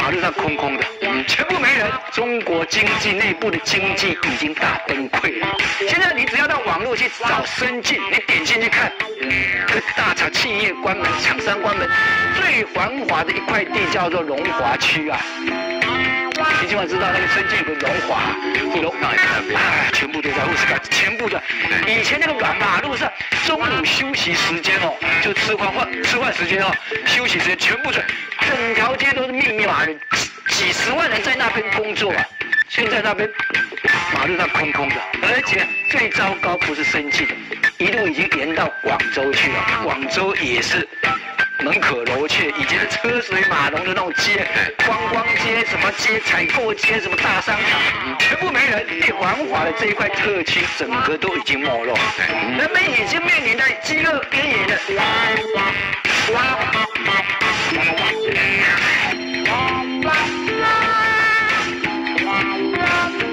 马路上空空的，全部没人。中国经济内部的经济已经大崩溃了。现在你只要到网络去找生计，你点进去看，大厂企业关门，厂商关门，最繁华的一块地叫做龙华区啊。你今晚知道那个生计有个龙华，全部都在乌斯港，全部的。以前那个软马路上，中午休息时间哦，就吃饭时间哦，休息时间全部在，整条街都是密密麻麻，几十万人在那边工作啊。现在那边马路上空空的，而且最糟糕不是生计的，一路已经延到广州去了，广州也是。门可罗雀，以前的车水马龙的那种街，观光街、什么街、采购街、什么大商场，全部没人。繁华的这一块特区，整个都已经没落，人们已经面临在饥饿边缘了。